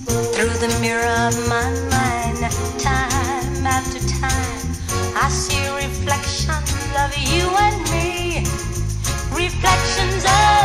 Through the mirror of my mind, time after time, I see reflections of you and me, reflections of